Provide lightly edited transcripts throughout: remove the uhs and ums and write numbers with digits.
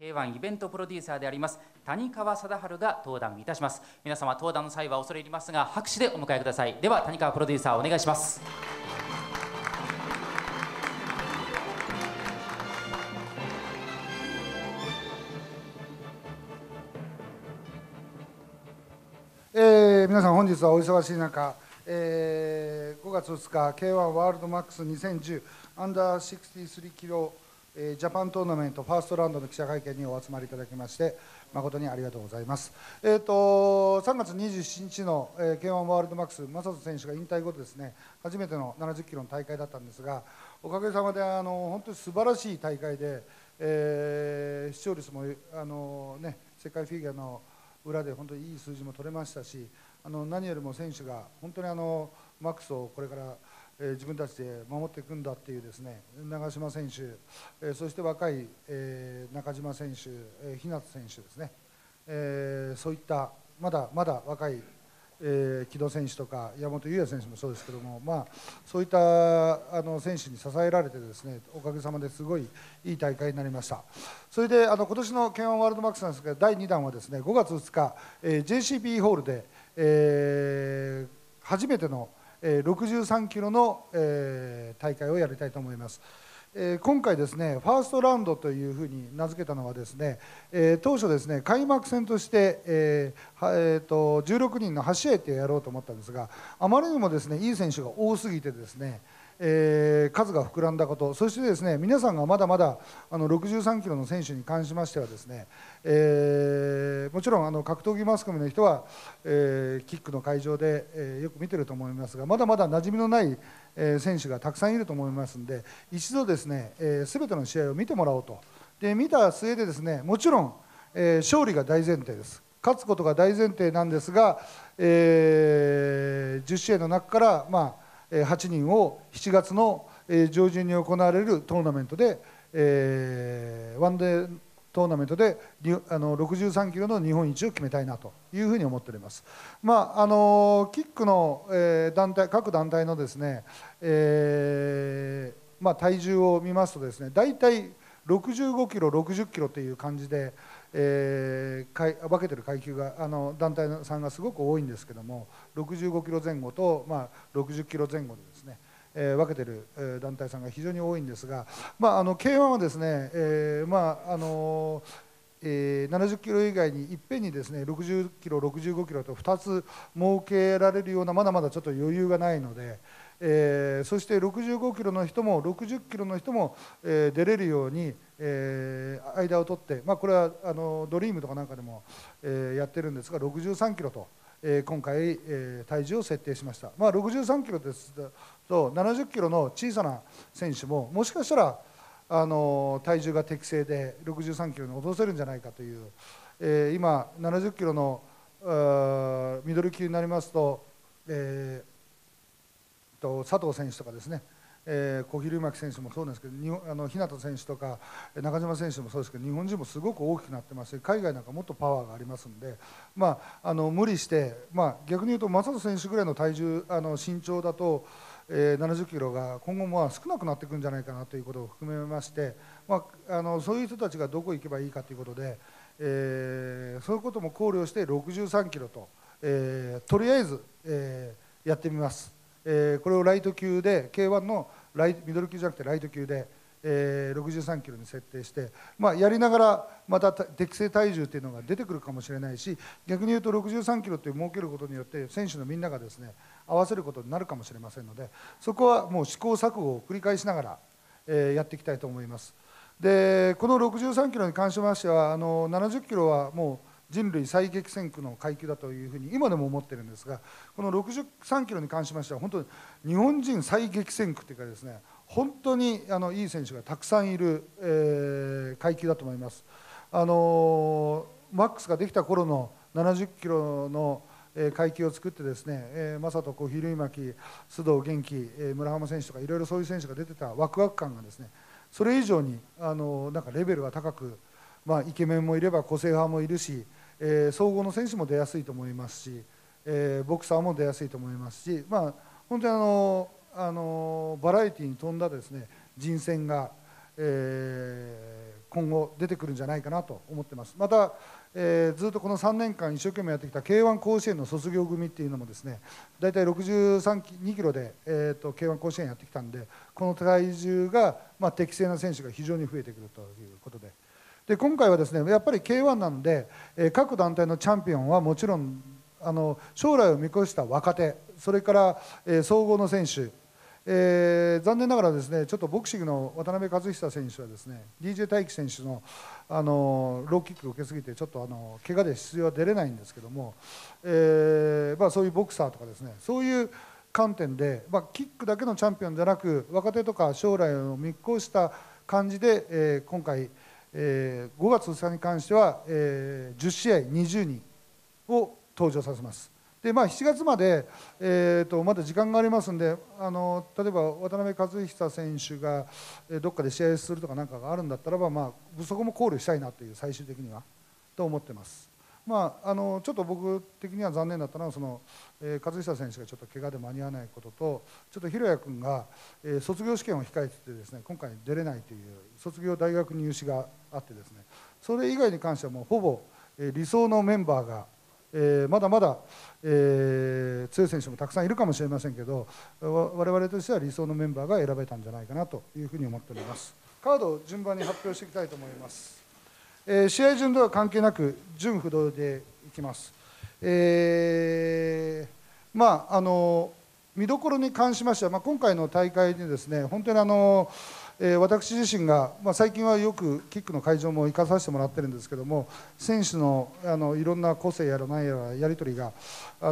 K1 イベントプロデューサーであります谷川貞治が登壇いたします。皆様登壇の際は恐れ入りますが拍手でお迎えください。では谷川プロデューサーお願いします。 皆さん本日はお忙しい中、5月2日 K1 ワールドマックス2010アンダー63キロジャパントーナメントファーストラウンドの記者会見にお集まりいただきまして誠にありがとうございます。3月27日の K1 ワールドマックス正人選手が引退後ですね、初めての70キロの大会だったんですが、おかげさまで本当に素晴らしい大会で、視聴率も世界フィギュアの裏で本当にいい数字も取れましたし、何よりも選手が本当にマックスをこれから自分たちで守っていくんだっていうですね、長嶋選手、そして若い中島選手、日向選手ですね、そういったまだまだ若い木戸選手とか山本優也選手もそうですけども、そういった選手に支えられてですね、おかげさまですごいいい大会になりました。それで今年の K1 ワールドマックスなんですが、第2弾はですね5月2日、JCB ホールで、初めての63キロの大会をやりたいと思います。今回ですねファーストラウンドというふうに名付けたのはですね、当初ですね開幕戦として、16人の8試合でやろうと思ったんですが、あまりにもですねいい選手が多すぎてですね、数が膨らんだこと、そしてですね皆さんがまだまだ63キロの選手に関しましてはですね、もちろん格闘技マスコミの人は、キックの会場で、よく見てると思いますが、まだまだ馴染みのない選手がたくさんいると思いますので、一度ですね、全ての試合を見てもらおうと。で見た末でですね、もちろん、勝利が大前提です。勝つことが大前提なんですが、10試合の中から、8人を7月の上旬に行われるトーナメントで、ワンデートーナメントで63キロの日本一を決めたいなというふうに思っております。キックの団体、各団体のですね、体重を見ますとですね、大体65キロ、60キロという感じで、分けてる階級が団体さんがすごく多いんですけども、65キロ前後と、60キロ前後でですね、分けてる団体さんが非常に多いんですが、K1 はですね、70キロ以外にいっぺんにですね60キロ、65キロと2つ設けられるようなまだまだちょっと余裕がないので、そして65キロの人も60キロの人も、出れるように、間を取って、これはドリームとかなんかでも、やってるんですが63キロと。今回、体重を設定しました。63キロですと70キロの小さな選手ももしかしたら体重が適正で63キロに落とせるんじゃないかという、今70キロのミドル級になりますと、佐藤選手とかですね、小比類巻選手もそうですけど、日向選手とか中島選手もそうですけど、日本人もすごく大きくなってますし、海外なんかもっとパワーがありますので、無理して、逆に言うと正人選手ぐらいの体重身長だと、70キロが今後少なくなっていくんじゃないかなということを含めまして、そういう人たちがどこ行けばいいかということで、そういうことも考慮して63キロと、とりあえず、やってみます。これをライト級で K1 のミドル級じゃなくてライト級で、63キロに設定して、やりながらまた適正体重というのが出てくるかもしれないし、逆に言うと63キロという設けることによって選手のみんながですね合わせることになるかもしれませんので、そこはもう試行錯誤を繰り返しながら、やっていきたいと思います。でこの63キロに関しましては70キロはもう人類最激戦区の階級だというふうに今でも思ってるんですが、この63キロに関しましては本当に日本人最激戦区というかですね、本当にいい選手がたくさんいる、階級だと思います。マックスができた頃の70キロの階級を作ってですね、正人、小比類巻、須藤元気、村浜選手とかいろいろそういう選手が出てたワクワク感がですね、それ以上になんかレベルが高く、イケメンもいれば個性派もいるし、総合の選手も出やすいと思いますし、ボクサーも出やすいと思いますし、本当にバラエティに富んだですね人選が、 今後出てくるんじゃないかなと思ってます。また、ずっとこの3年間一生懸命やってきた K1 甲子園の卒業組っていうのもですね、大体62キロで、K1 甲子園やってきたんで、この体重が、適正な選手が非常に増えてくるということで、今回はですねやっぱり K1 なので、各団体のチャンピオンはもちろん将来を見越した若手、それから、総合の選手、残念ながらですねちょっとボクシングの渡辺和久選手はですね DJ 大輝選手の、ローキックを受けすぎてちょっと怪我で出場は出れないんですけども、そういうボクサーとかですねそういう観点で、キックだけのチャンピオンじゃなく若手とか将来を見越した感じで、今回、5月2日に関しては、10試合20人を登場させます。で7月まで、まだ時間がありますので、例えば渡辺和久選手がどっかで試合するとかなんかがあるんだったらば、そこも考慮したいなという最終的にはと思ってます。ちょっと僕的には残念だったのは和久選手がちょっと怪我で間に合わないことと、ちょっと弘也君が、卒業試験を控えててですね今回出れないという卒業大学入試があってですね、それ以外に関してはもうほぼ、理想のメンバーがまだまだ、強い選手もたくさんいるかもしれませんけど、我々としては理想のメンバーが選べたんじゃないかなというふうに思っております。カードを順番に発表していきたいと思います。試合順では関係なく順不同でいきます。見どころに関しましては、今回の大会でですね本当に私自身が、最近はよくキックの会場も行かさせてもらってるんですけども、選手のいろんな個性やら何やらやり取りが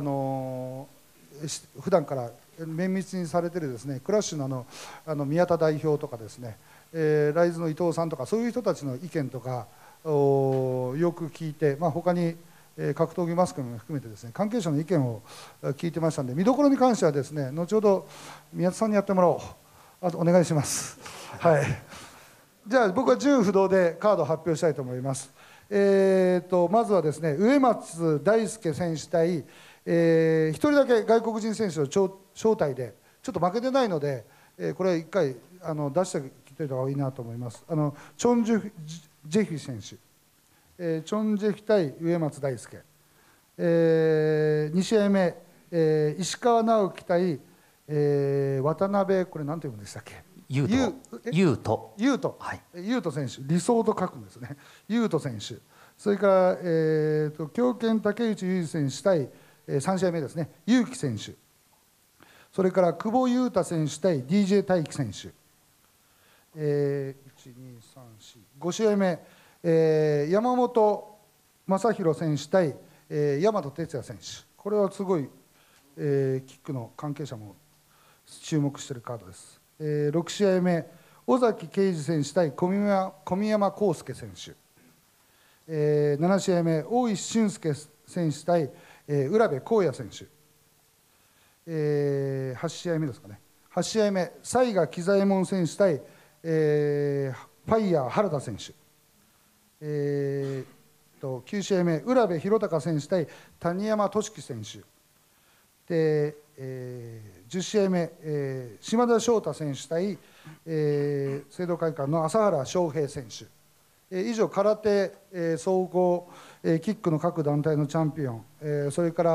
普段から綿密にされてるですねクラッシュの宮田代表とかですね、ライズの伊藤さんとかそういう人たちの意見とかをよく聞いて、他に格闘技マスコミも含めてですね関係者の意見を聞いてましたので、見どころに関してはですね後ほど宮田さんにやってもらおう。お願いします。はい。じゃあ僕は順不同でカードを発表したいと思います。まずはですね植松大輔選手対、1人だけ外国人選手を招待でちょっと負けてないので、これは1回出してきておいた方がいいなと思います。チョン・ジェフィ選手、チョン・ジェフィ対植松大輔、2試合目、石川直樹対渡辺、これ何て読むんでしたっけ？ ユート選手、理想と書くんですね。ユート選手、それから強肩竹内裕二選手対3試合目ですね結城選手、それから久保優太選手対 DJ 大輝選手、5試合目、山本正弘選手対大和哲也選手、これはすごい、キックの関係者も注目しているカードです。6試合目、尾崎圭司選手対小宮山康介選手、7試合目、大石俊介選手対浦部浩也選手、8試合目ですかね、8試合目、雑賀喜左衛門選手対ファイヤー原田選手、9試合目、浦部弘隆選手対谷山俊樹選手で、10試合目、島田翔太選手対、聖堂会館の朝原翔平選手、以上空手、総合、キックの各団体のチャンピオン、それから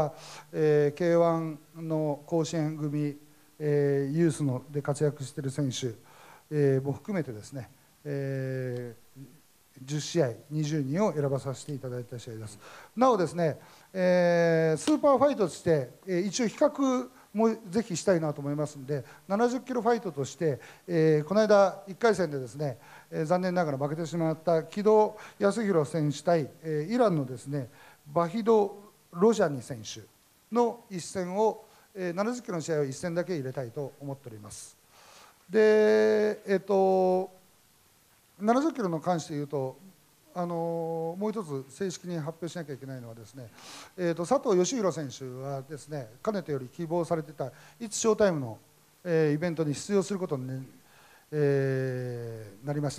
、K1 の甲子園組、ユースので活躍している選手、も含めてですね、10試合20人を選ばさせていただいた試合です。なおですね、スーパーファイトとして、一応比較もぜひしたいなと思いますので、70キロファイトとして、この間1回戦でですね、残念ながら負けてしまった木戸康弘選手対、イランのですねバヒド・ロジャニ選手の一戦を、70キロの試合を1戦だけ入れたいと思っております。で、70キロの関して言うと、もう一つ正式に発表しなきゃいけないのはですね、佐藤義弘選手はですね、かねてより希望されていたいつショータイムの、イベントに出場することに、なりました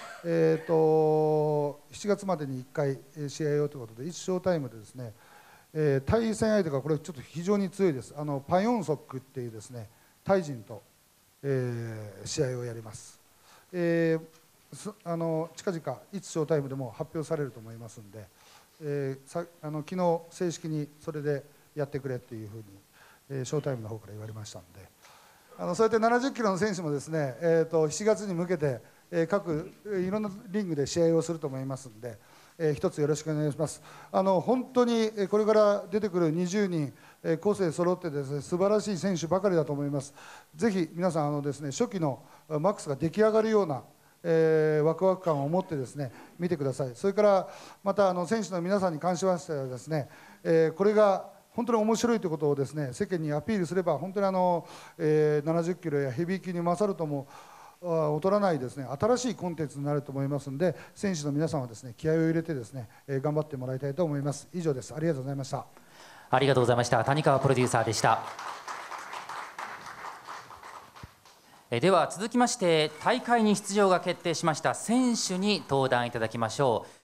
。7月までに1回試合をということで、いつショータイムでですね、対戦相手がこれちょっと非常に強いです。パヨンソックっていうですねタイ人と、試合をやります。 近々いつショータイムでも発表されると思いますんで、昨日正式にそれでやってくれっていうふうに、ショータイムの方から言われましたので、そうやって70キロの選手もですね、7月に向けて、各いろんなリングで試合をすると思いますので、一つよろしくお願いします。本当にこれから出てくる20人、個性揃ってですね、素晴らしい選手ばかりだと思います。ぜひ皆さんですね、初期のマックスが出来上がるようなワクワク感を持ってですね見てください。それからまた選手の皆さんに関しましてはですね、これが本当に面白いということをですね世間にアピールすれば、本当に70キロやヘビー級に勝るとも劣らないですね新しいコンテンツになると思いますので、選手の皆さんはですね気合を入れてですね頑張ってもらいたいと思います。以上です。ありがとうございました。 ありがとうございました。谷川プロデューサーでした。では続きまして、大会に出場が決定しました選手に登壇いただきましょう。